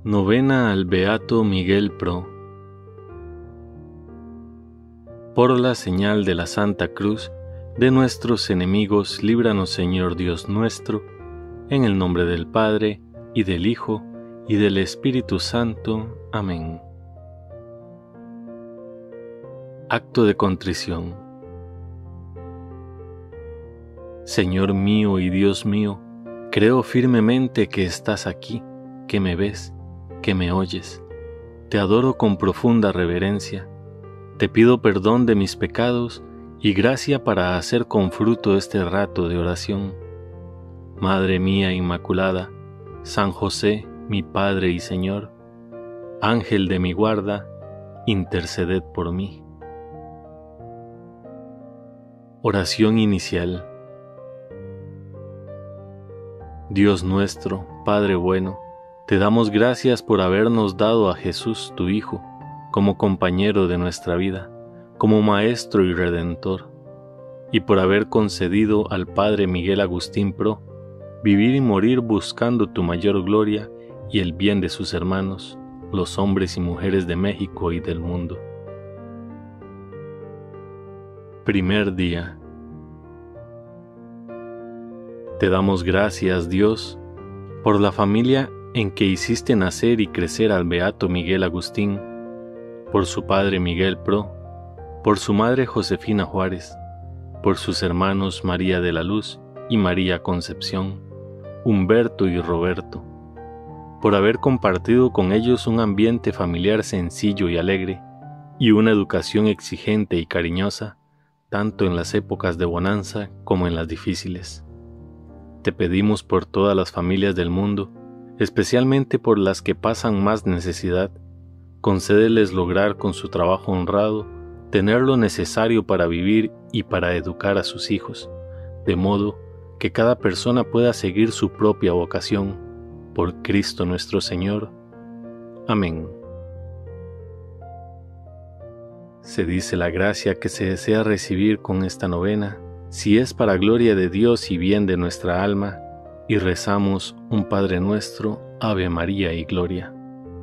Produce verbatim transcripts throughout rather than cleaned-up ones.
Novena al Beato Miguel Pro. Por la señal de la Santa Cruz de nuestros enemigos, líbranos, Señor Dios nuestro, en el nombre del Padre, y del Hijo, y del Espíritu Santo. Amén. Acto de contrición. Señor mío y Dios mío, creo firmemente que estás aquí, que me ves, que me oyes. Te adoro con profunda reverencia. Te pido perdón de mis pecados y gracia para hacer con fruto este rato de oración. Madre mía Inmaculada, San José, mi Padre y Señor, Ángel de mi guarda, interceded por mí. Oración inicial. Dios nuestro, Padre bueno, te damos gracias por habernos dado a Jesús, tu Hijo, como compañero de nuestra vida, como Maestro y Redentor, y por haber concedido al Padre Miguel Agustín Pro vivir y morir buscando tu mayor gloria y el bien de sus hermanos, los hombres y mujeres de México y del mundo. Primer día. Te damos gracias, Dios, por la familia en que hiciste nacer y crecer al Beato Miguel Agustín, por su padre Miguel Pro, por su madre Josefina Juárez, por sus hermanos María de la Luz y María Concepción, Humberto y Roberto, por haber compartido con ellos un ambiente familiar sencillo y alegre, y una educación exigente y cariñosa, tanto en las épocas de bonanza como en las difíciles. Te pedimos por todas las familias del mundo, especialmente por las que pasan más necesidad. Concédeles lograr con su trabajo honrado tener lo necesario para vivir y para educar a sus hijos, de modo que cada persona pueda seguir su propia vocación. Por Cristo nuestro Señor. Amén. Se dice la gracia que se desea recibir con esta novena, si es para gloria de Dios y bien de nuestra alma, y rezamos un Padre Nuestro, Ave María y Gloria.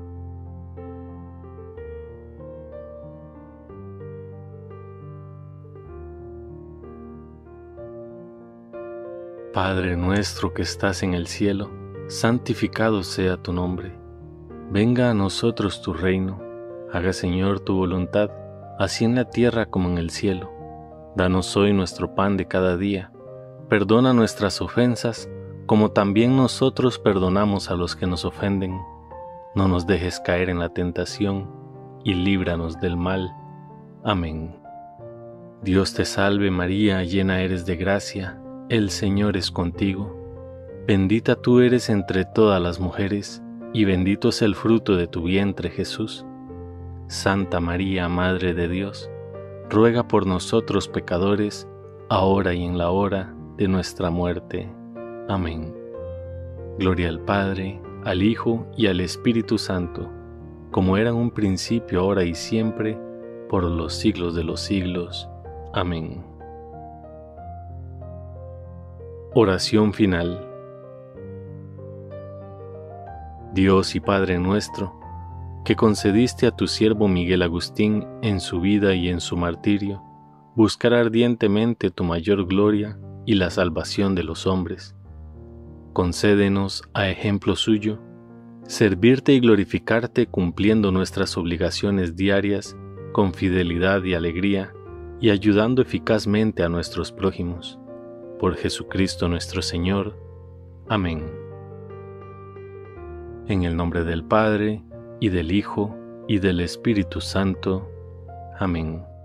Padre nuestro que estás en el cielo, santificado sea tu nombre. Venga a nosotros tu reino. Haga, Señor, tu voluntad, así en la tierra como en el cielo. Danos hoy nuestro pan de cada día. Perdona nuestras ofensas, como también nosotros perdonamos a los que nos ofenden. No nos dejes caer en la tentación, y líbranos del mal. Amén. Dios te salve María, llena eres de gracia, el Señor es contigo. Bendita tú eres entre todas las mujeres, y bendito es el fruto de tu vientre, Jesús. Santa María, Madre de Dios, ruega por nosotros pecadores, ahora y en la hora de nuestra muerte. Amén. Gloria al Padre, al Hijo y al Espíritu Santo, como era en un principio, ahora y siempre, por los siglos de los siglos. Amén. Oración final. Dios y Padre nuestro, que concediste a tu siervo Miguel Agustín en su vida y en su martirio, buscar ardientemente tu mayor gloria y la salvación de los hombres. Concédenos, a ejemplo suyo, servirte y glorificarte cumpliendo nuestras obligaciones diarias con fidelidad y alegría y ayudando eficazmente a nuestros prójimos. Por Jesucristo nuestro Señor. Amén. En el nombre del Padre, y del Hijo, y del Espíritu Santo. Amén.